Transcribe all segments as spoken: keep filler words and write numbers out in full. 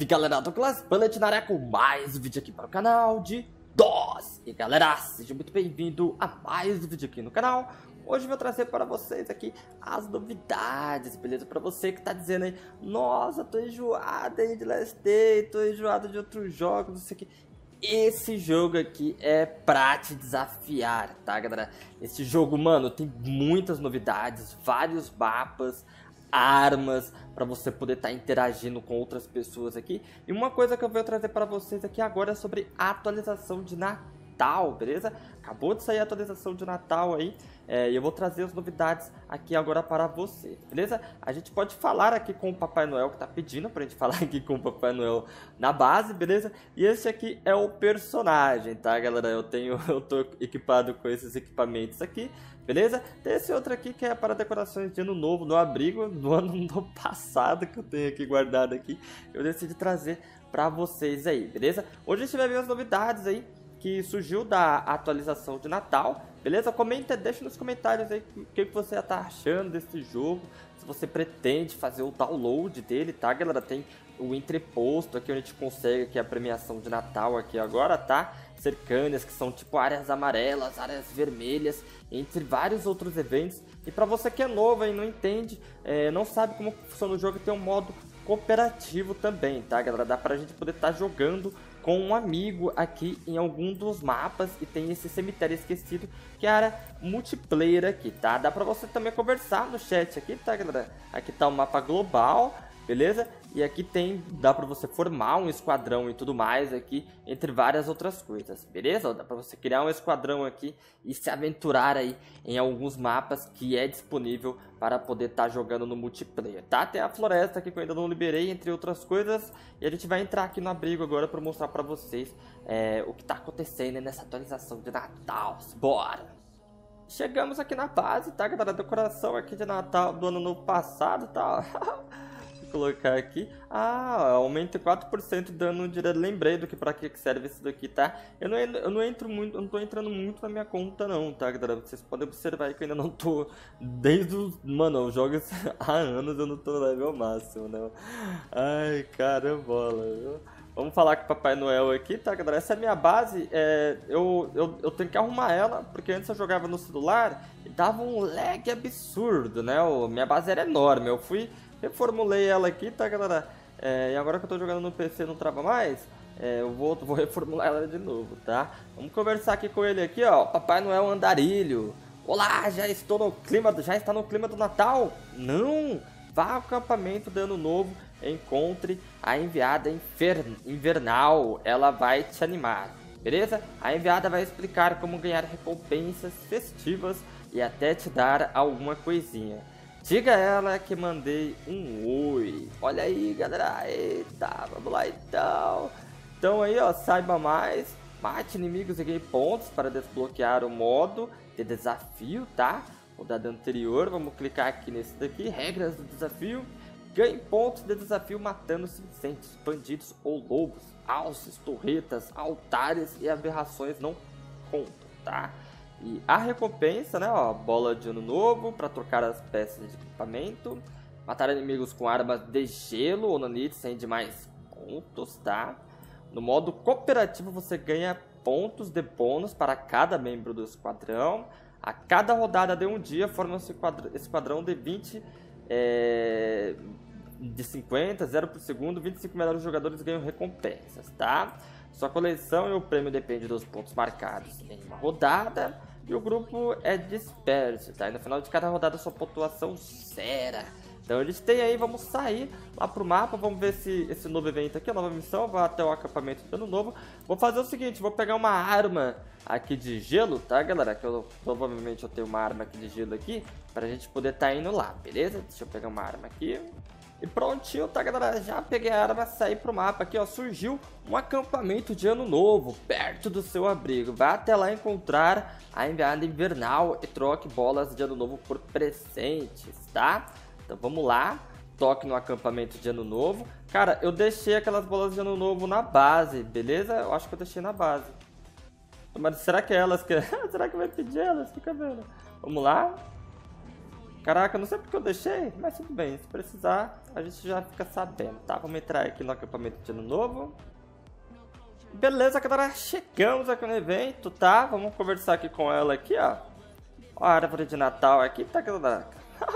Salve galera do Class Bullet na área com mais um vídeo aqui para o canal de DOS. E galera, seja muito bem-vindo a mais um vídeo aqui no canal. Hoje eu vou trazer para vocês aqui as novidades, beleza? Para você que tá dizendo aí, nossa, tô enjoado aí de Last Day, tô enjoado de outros jogos, não sei o que. Esse jogo aqui é pra te desafiar, tá galera? Esse jogo, mano, tem muitas novidades, vários mapas, armas para você poder estar tá interagindo com outras pessoas aqui. E uma coisa que eu vou trazer para vocês aqui agora é sobre a atualização de Natal, beleza? Acabou de sair a atualização de Natal aí, é, e eu vou trazer as novidades aqui agora para você, beleza? A gente pode falar aqui com o Papai Noel, que tá pedindo pra gente falar aqui com o Papai Noel na base, beleza? E esse aqui é o personagem, tá galera? Eu tenho, eu tô equipado com esses equipamentos aqui, beleza? Tem esse outro aqui que é para decorações de ano novo, no abrigo do ano do passado, que eu tenho aqui guardado aqui. Eu decidi trazer pra vocês aí, beleza? Hoje a gente vai ver as novidades aí que surgiu da atualização de Natal, beleza? Comenta, deixa nos comentários aí o que você tá achando desse jogo, se você pretende fazer o download dele, tá galera? Tem o entreposto aqui onde a gente consegue aqui a premiação de Natal aqui agora, tá? Cercâneas, que são tipo áreas amarelas, áreas vermelhas, entre vários outros eventos. E pra você que é novo e não entende, é, não sabe como funciona o jogo, tem um modo cooperativo também, tá galera? Dá pra gente poder estar tá jogando com um amigo aqui em algum dos mapas, e tem esse cemitério esquecido que é a área multiplayer aqui, tá? Dá pra você também conversar no chat aqui, tá galera? Aqui tá o mapa global, beleza? E aqui tem, dá pra você formar um esquadrão e tudo mais aqui, entre várias outras coisas, beleza? Dá pra você criar um esquadrão aqui e se aventurar aí em alguns mapas que é disponível para poder estar tá jogando no multiplayer, tá? Tem a floresta aqui que eu ainda não liberei, entre outras coisas, e a gente vai entrar aqui no abrigo agora para mostrar pra vocês é, o que tá acontecendo nessa atualização de Natal. Bora! Chegamos aqui na base, tá galera? Decoração aqui de Natal do ano novo passado, tá? Colocar aqui, ah, aumenta quatro por cento de dano direto. Lembrei do que pra que serve isso daqui, tá? Eu não, eu não entro muito, eu não tô entrando muito na minha conta não, tá galera? Vocês podem observar aí que eu ainda não tô, desde os, mano, eu jogo há anos, eu não tô no level máximo, né? Ai, carambola, viu? Vamos falar com o Papai Noel aqui, tá galera? Essa é a minha base, é, eu, eu, eu tenho que arrumar ela, porque antes eu jogava no celular e dava um lag absurdo, né? O, minha base era enorme, eu fui... reformulei ela aqui, tá galera? É, e agora que eu tô jogando no P C não trava mais, é, eu vou, vou reformular ela de novo, tá? Vamos conversar aqui com ele aqui, ó. Papai Noel Andarilho. Olá, já estou no clima, já está no clima do Natal? Não! Vá ao acampamento de Ano Novo, encontre a enviada invernal, ela vai te animar, beleza? A enviada vai explicar como ganhar recompensas festivas e até te dar alguma coisinha. Diga a ela que mandei um oi. Olha aí, galera. Eita, vamos lá então. Então aí, ó, saiba mais. Mate inimigos e ganhe pontos para desbloquear o modo de desafio, tá? O dado anterior, vamos clicar aqui nesse daqui. Regras do desafio. Ganhe pontos de desafio matando cinzentos, bandidos ou lobos, alces, torretas, altares e aberrações não contam, tá? E a recompensa, né, ó, bola de ano novo para trocar as peças de equipamento, matar inimigos com armas de gelo ou nanites rende mais pontos, tá? No modo cooperativo você ganha pontos de bônus para cada membro do esquadrão. A cada rodada de um dia forma um esquadrão de vinte, é, de cinquenta, zero por segundo, vinte e cinco melhores jogadores ganham recompensas, tá? Sua coleção e o prêmio depende dos pontos marcados em uma rodada. E o grupo é disperso, tá? E no final de cada rodada sua pontuação zera. Então eles têm aí, vamos sair lá pro mapa, vamos ver esse, esse novo evento aqui, a nova missão, vou até o acampamento de ano novo. Vou fazer o seguinte, vou pegar uma arma aqui de gelo, tá galera? Que eu provavelmente eu tenho uma arma aqui de gelo aqui, pra gente poder tá indo lá, beleza? Deixa eu pegar uma arma aqui. E prontinho, tá galera? Já peguei a arma, saí pro mapa aqui, ó. Surgiu um acampamento de ano novo, perto do seu abrigo. Vá até lá encontrar a enviada invernal e troque bolas de ano novo por presentes, tá? Então vamos lá, toque no acampamento de ano novo. Cara, eu deixei aquelas bolas de ano novo na base, beleza? Eu acho que eu deixei na base. Mas será que é elas que... será que vai pedir elas? Fica vendo. Vamos lá. Caraca, não sei porque eu deixei, mas tudo bem. Se precisar, a gente já fica sabendo, tá? Vamos entrar aqui no acampamento de ano novo. Beleza, galera. Chegamos aqui no evento, tá? Vamos conversar aqui com ela aqui, ó. Ó a árvore de Natal aqui, tá, galera?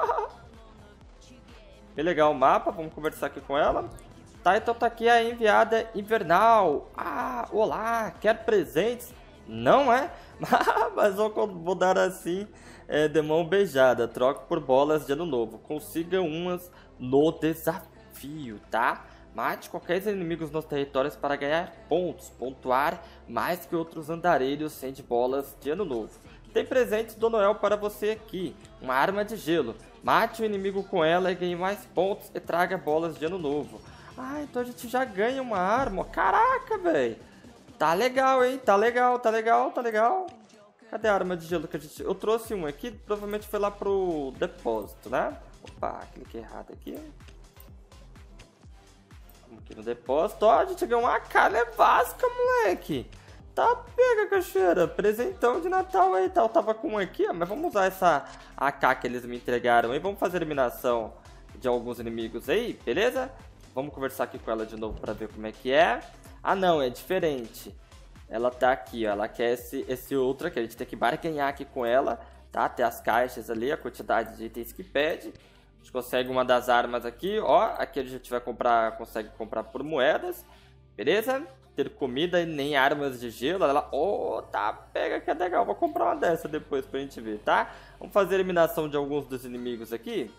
Bem legal o mapa, vamos conversar aqui com ela. Tá, então tá aqui a enviada invernal. Ah, olá, quer presentes? Não é? Mas vou, vou dar assim, é, de mão beijada. Troco por bolas de ano novo. Consiga umas no desafio, tá? Mate qualquer inimigos nos territórios para ganhar pontos. Pontuar mais que outros andarilhos sem de bolas de ano novo. Tem presentes do Noel para você aqui. Uma arma de gelo. Mate o inimigo com ela e ganhe mais pontos e traga bolas de ano novo. Ah, então a gente já ganha uma arma. Caraca, velho. Tá legal, hein? Tá legal, tá legal, tá legal. Cadê a arma de gelo que a gente... Eu trouxe um aqui, provavelmente foi lá pro depósito, né? Opa, cliquei errado aqui. Vamos aqui no depósito. Ó, a gente ganhou uma calha vasca, moleque. Tá, pega, cachoeira. Presentão de Natal aí, tá? Eu tava com um aqui, ó, mas vamos usar essa A K que eles me entregaram aí. Vamos fazer eliminação de alguns inimigos aí, beleza? Vamos conversar aqui com ela de novo pra ver como é que é. Ah, não, é diferente. Ela tá aqui, ó. Ela quer esse, esse outro aqui. A gente tem que barganhar aqui com ela, tá? Tem as caixas ali, a quantidade de itens que pede. A gente consegue uma das armas aqui, ó. Aqui a gente vai comprar, consegue comprar por moedas. Beleza? Ter comida e nem armas de gelo. Ela, oh, tá, pega que é legal. Vou comprar uma dessa depois pra gente ver, tá? Vamos fazer a eliminação de alguns dos inimigos aqui.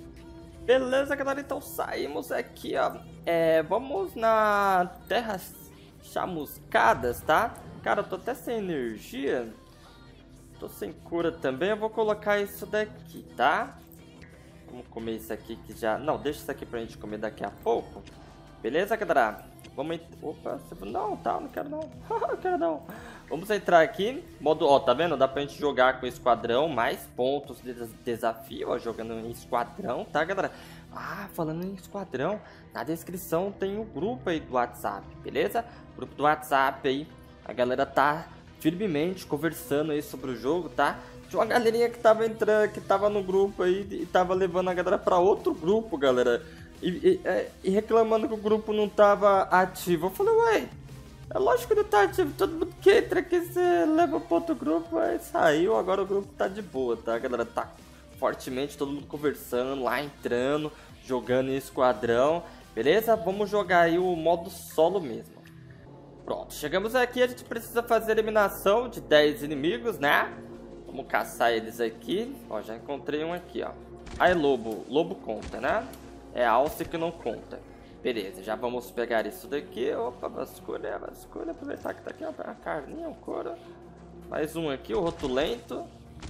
Beleza, galera, então saímos aqui, ó. É, vamos na Terras Chamuscadas, tá? Cara, eu tô até sem energia. Tô sem cura também. Eu vou colocar isso daqui, tá? Vamos comer isso aqui que já... Não, deixa isso aqui pra gente comer daqui a pouco. Beleza, galera? Vamos... Opa, não, tá, não quero não. Não quero não. Vamos entrar aqui. Modo, ó, tá vendo? Dá pra gente jogar com esquadrão, mais pontos de desafio, ó, jogando em esquadrão, tá, galera? Ah, falando em esquadrão, na descrição tem o grupo aí do WhatsApp, beleza? Grupo do WhatsApp aí, a galera tá firmemente conversando aí sobre o jogo, tá? Tinha uma galerinha que tava entrando, que tava no grupo aí e tava levando a galera pra outro grupo, galera. E, e, e reclamando que o grupo não tava ativo. Eu falei, ué, é lógico que não tá ativo. Todo mundo que entra aqui, você leva pro outro grupo, aí saiu, agora o grupo tá de boa, tá? A galera tá fortemente, todo mundo conversando, lá entrando, jogando em esquadrão. Beleza? Vamos jogar aí o modo solo mesmo. Pronto, chegamos aqui, a gente precisa fazer a eliminação de dez inimigos, né? Vamos caçar eles aqui. Ó, já encontrei um aqui, ó. Aí, lobo. Lobo conta, né? É alce que não conta. Beleza, já vamos pegar isso daqui. Opa, vasculha, vasculha. Aproveitar que tá aqui, ó, a carninha, o couro. Mais um aqui, o rotulento.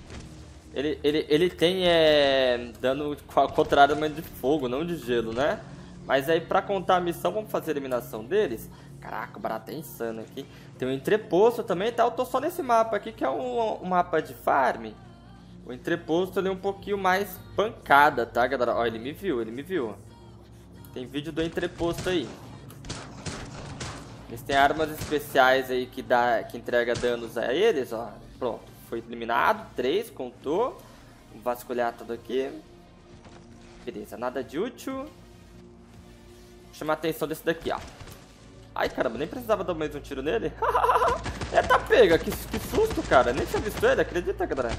Ele, ele, ele tem é, dano contra arma de fogo, não de gelo, né? Mas aí, pra contar a missão, vamos fazer a eliminação deles. Caraca, o barato é insano aqui. Tem um entreposto também, tá? Eu tô só nesse mapa aqui, que é um, um mapa de farm. O entreposto ele é um pouquinho mais pancada, tá, galera? Ó, ele me viu, ele me viu. Tem vídeo do entreposto aí. Eles têm armas especiais aí que, dá, que entrega danos a eles, ó. Pronto, foi eliminado. Três, contou. Vamos vasculhar tudo aqui. Beleza, nada de útil. Vou chamar a atenção desse daqui, ó. Ai, caramba, nem precisava dar mais um tiro nele. É, tá pega, que, que susto, cara. Nem tinha visto ele, acredita, galera?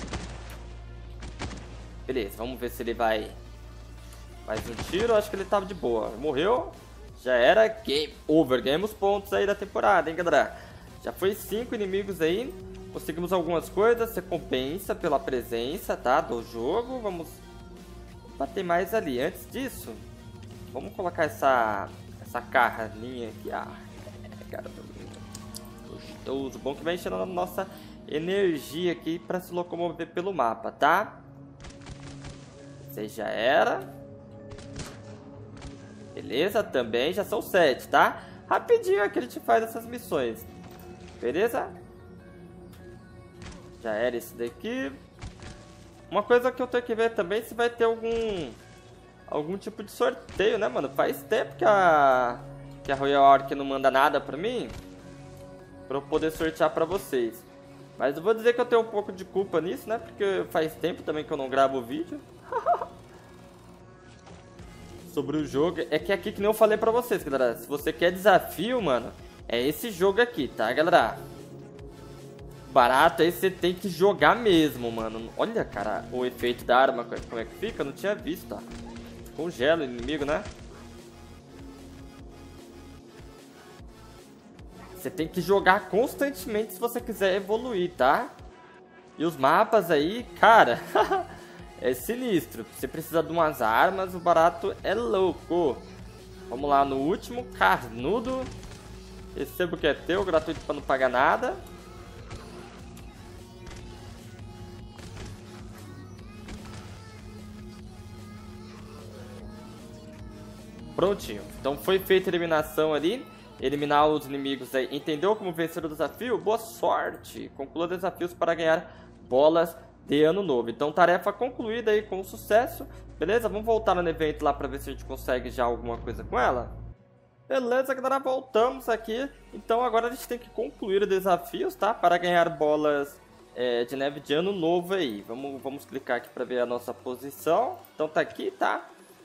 Beleza, vamos ver se ele vai... Mais um tiro, acho que ele tava de boa. Morreu, já era game over. Ganhamos pontos aí da temporada, hein, galera? Já foi cinco inimigos aí. Conseguimos algumas coisas, recompensa pela presença, tá? Do jogo. Vamos bater mais ali. Antes disso, vamos colocar essa... Essa carninha aqui. Ah, é, cara, gostoso. Bom que vai enchendo a nossa energia aqui pra se locomover pelo mapa, tá? Esse aí já era. Beleza, também já são sete, tá? Rapidinho aqui a gente faz essas missões. Beleza? Já era esse daqui. Uma coisa que eu tenho que ver também se vai ter algum... Algum tipo de sorteio, né, mano? Faz tempo que a... Que a Royal Orc não manda nada pra mim. Pra eu poder sortear pra vocês. Mas eu vou dizer que eu tenho um pouco de culpa nisso, né? Porque faz tempo também que eu não gravo o vídeo. Sobre o jogo, é que aqui que nem eu falei pra vocês, galera. Se você quer desafio, mano, é esse jogo aqui, tá, galera? Barato aí você tem que jogar mesmo, mano. Olha, cara, o efeito da arma, como é que fica? Eu não tinha visto, ó. Congela o inimigo, né? Você tem que jogar constantemente se você quiser evoluir, tá? E os mapas aí, cara, é sinistro. Você precisa de umas armas, o barato é louco. Vamos lá no último, carnudo. Receba o que é teu, gratuito pra não pagar nada. Prontinho. Então foi feita a eliminação ali. Eliminar os inimigos aí. Entendeu como vencer o desafio? Boa sorte! Conclua desafios para ganhar bolas de ano novo. Então tarefa concluída aí com sucesso. Beleza? Vamos voltar no evento lá para ver se a gente consegue já alguma coisa com ela. Beleza, galera. Voltamos aqui. Então agora a gente tem que concluir os desafios, tá? Para ganhar bolas é, de neve de ano novo aí. Vamos, vamos clicar aqui para ver a nossa posição. Então tá aqui, tá?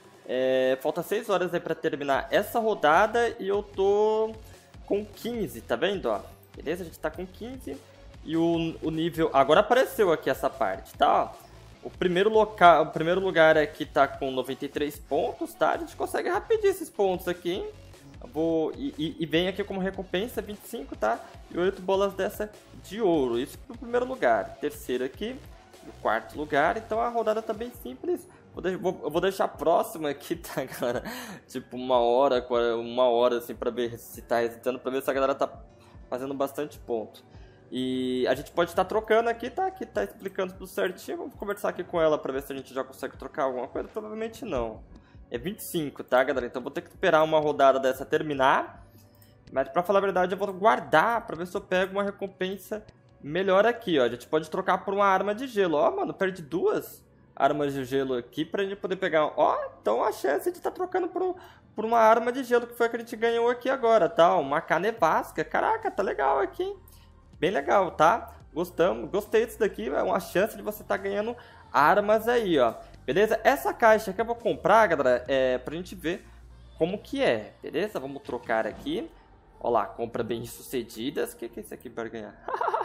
É, falta seis horas aí pra terminar essa rodada e eu tô com quinze, tá vendo, ó? Beleza, a gente tá com quinze e o, o nível... Agora apareceu aqui essa parte, tá? O primeiro, local, o primeiro lugar aqui tá com noventa e três pontos, tá? A gente consegue rapidinho esses pontos aqui, hein? Eu vou, e, e, e vem aqui como recompensa vinte e cinco, tá? E oito bolas dessa de ouro, isso pro primeiro lugar. Terceiro aqui, no quarto lugar, então a rodada tá bem simples. Vou, de, vou, eu vou deixar próximo aqui, tá, galera? Tipo, uma hora, uma hora, assim, pra ver se tá resistando, pra ver se a galera tá fazendo bastante ponto. E a gente pode estar trocando aqui, tá? Aqui tá explicando tudo certinho. Vamos conversar aqui com ela pra ver se a gente já consegue trocar alguma coisa. Provavelmente não. É vinte e cinco, tá, galera? Então vou ter que esperar uma rodada dessa terminar. Mas pra falar a verdade, eu vou guardar pra ver se eu pego uma recompensa melhor aqui, ó. A gente pode trocar por uma arma de gelo. Ó, mano, perde duas armas de gelo aqui pra gente poder pegar. Ó, então a chance de estar tá trocando por, por uma arma de gelo que foi a que a gente ganhou aqui agora, tá? Uma canevasca. Caraca, tá legal aqui, hein? Bem legal, tá? Gostamos, gostei disso daqui. É uma chance de você estar tá ganhando armas aí, ó. Beleza? Essa caixa que eu vou comprar, galera, é pra gente ver como que é, beleza? Vamos trocar aqui. Ó lá, compra bem sucedidas. O que, que é isso aqui para ganhar?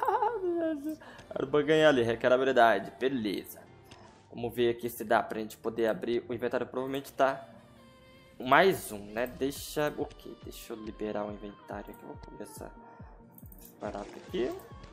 Para ganhar ali, requer habilidade. Beleza. Vamos ver aqui se dá pra gente poder abrir. O inventário provavelmente tá mais um, né? Deixa... Ok, deixa eu liberar o inventário aqui. Vou começar barato aqui.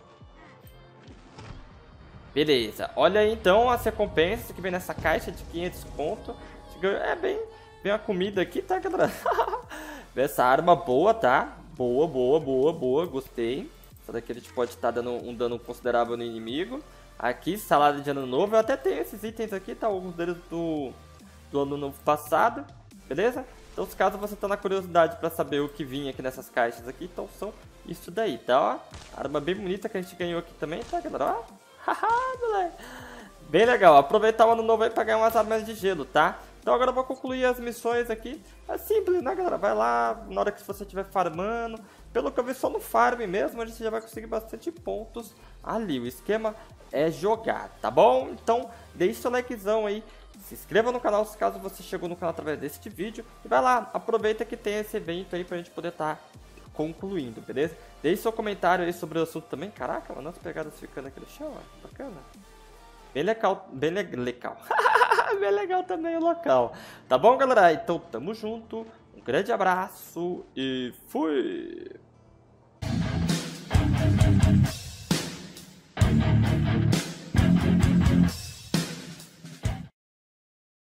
Beleza. Olha aí então as recompensas que vem nessa caixa de quinhentos pontos. É bem... Vem a comida aqui, tá, galera? Essa arma boa, tá? Boa, boa, boa, boa. Gostei. Essa daqui a gente pode estar dando um dano considerável no inimigo. Aqui, salada de ano novo. Eu até tenho esses itens aqui, tá? Alguns deles do, do ano novo passado. Beleza? Então, se caso você tá na curiosidade pra saber o que vinha aqui nessas caixas aqui, então são isso daí, tá? Ó, arma bem bonita que a gente ganhou aqui também, tá, galera? Ó, haha, moleque. Bem legal. Aproveitar o ano novo aí pra ganhar umas armas de gelo, tá? Então agora eu vou concluir as missões aqui. É simples, né, galera? Vai lá, na hora que você estiver farmando. Pelo que eu vi, só no farm mesmo, a gente já vai conseguir bastante pontos ali. O esquema é jogar, tá bom? Então, deixe seu likezão aí. Se inscreva no canal se caso você chegou no canal através deste vídeo. E vai lá, aproveita que tem esse evento aí pra gente poder estar concluindo, beleza? Deixe seu comentário aí sobre o assunto também. Caraca, mano, as pegadas ficando aqui no chão, ó. Bacana. Bem legal, bem le legal. Bem legal também o local. Tá bom, galera? Então, tamo junto. Um grande abraço e fui!